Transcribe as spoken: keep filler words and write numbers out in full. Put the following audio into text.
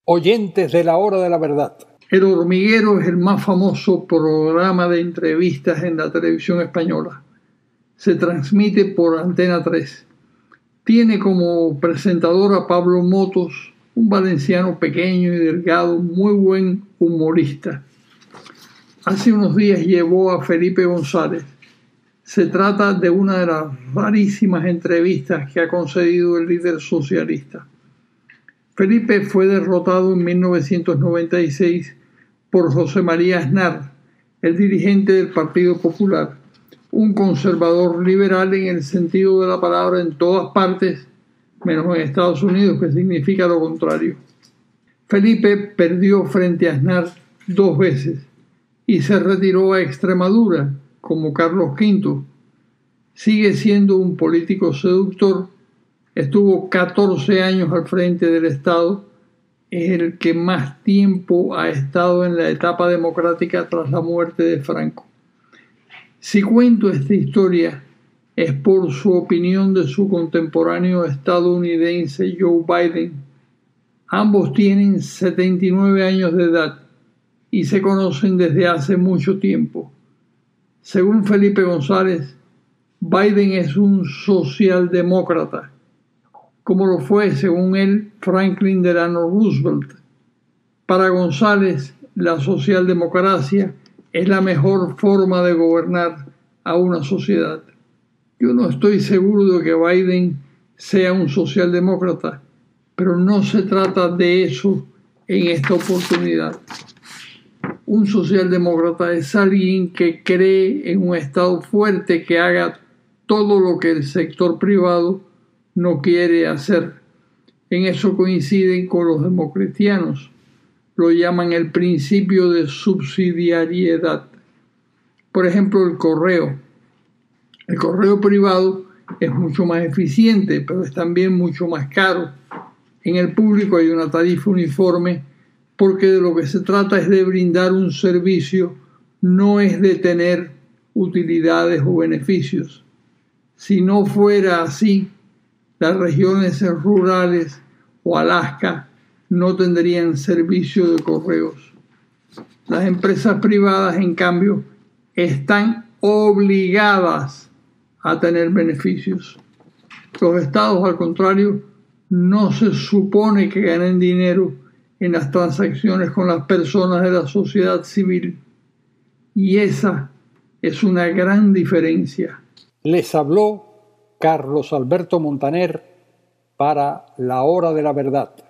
oyentes de la Hora de la Verdad. El Hormiguero es el más famoso programa de entrevistas en la televisión española. Se transmite por Antena tres. Tiene como presentador a Pablo Motos, un valenciano pequeño y delgado, muy buen humorista. Hace unos días llevó a Felipe González. Se trata de una de las rarísimas entrevistas que ha concedido el líder socialista. Felipe fue derrotado en mil novecientos noventa y seis por José María Aznar, el dirigente del Partido Popular, un conservador liberal en el sentido de la palabra en todas partes, menos en Estados Unidos, que significa lo contrario. Felipe perdió frente a Aznar dos veces y se retiró a Extremadura, como Carlos quinto. Sigue siendo un político seductor. Estuvo catorce años al frente del Estado. Es el que más tiempo ha estado en la etapa democrática tras la muerte de Franco. Si cuento esta historia es por su opinión de su contemporáneo estadounidense Joe Biden. Ambos tienen setenta y nueve años de edad y se conocen desde hace mucho tiempo. Según Felipe González, Biden es un socialdemócrata, como lo fue, según él, Franklin Delano Roosevelt. Para González, la socialdemocracia es la mejor forma de gobernar a una sociedad. Yo no estoy seguro de que Biden sea un socialdemócrata, pero no se trata de eso en esta oportunidad. Un socialdemócrata es alguien que cree en un Estado fuerte que haga todo lo que el sector privado no quiere hacer. En eso coinciden con los democristianos. Lo llaman el principio de subsidiariedad. Por ejemplo, el correo. El correo privado es mucho más eficiente, pero es también mucho más caro. En el público hay una tarifa uniforme porque de lo que se trata es de brindar un servicio, no es de tener utilidades o beneficios. Si no fuera así, las regiones rurales o Alaska no tendrían servicio de correos. Las empresas privadas, en cambio, están obligadas a tener beneficios. Los estados, al contrario, no se supone que ganen dinero en las transacciones con las personas de la sociedad civil. Y esa es una gran diferencia. Les habló Carlos Alberto Montaner para La Hora de la Verdad.